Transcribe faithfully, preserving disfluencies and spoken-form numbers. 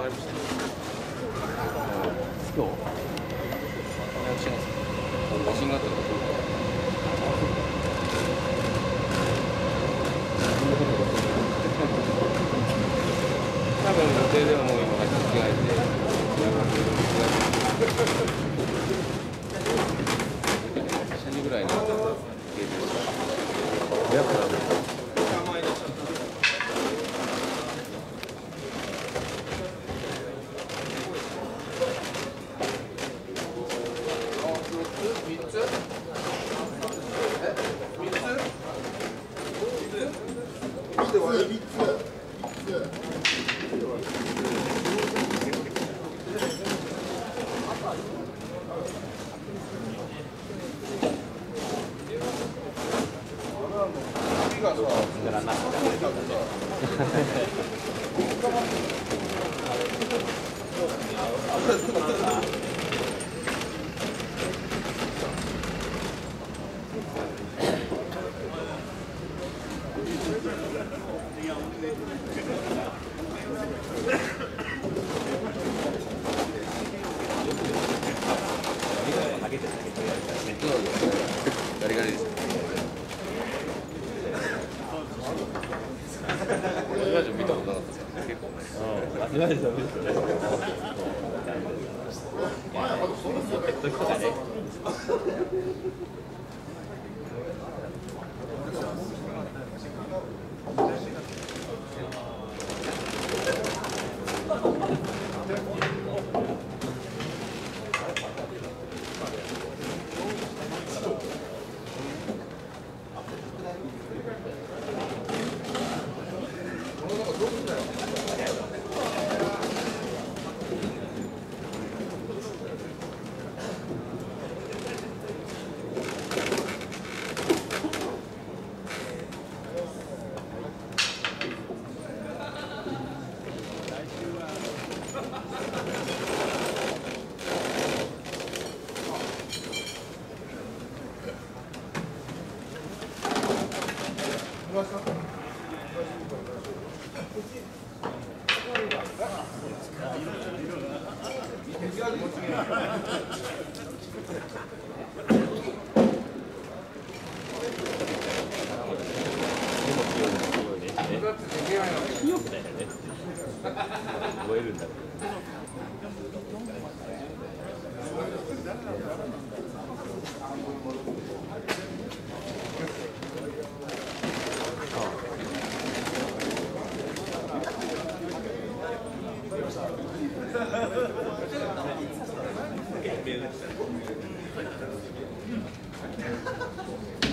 ライブしてる。 今日予約してます。写真があったら撮るから。多分予定ではもう今入って着替えて。しちじぐらいにゲートした。 予約からね。 ガリガリです。ラジオ見たことなかったですか。結構ね。 うん。ラジオ見たことない。時とかね。よくないよね。覚えるんだろう。ああ。